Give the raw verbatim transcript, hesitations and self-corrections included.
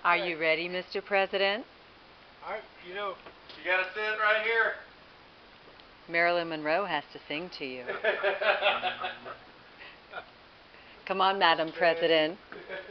Are you ready, Mister President? I, you know, You gotta sit right here. Marilyn Monroe has to sing to you. Come on, Madam Okay. President.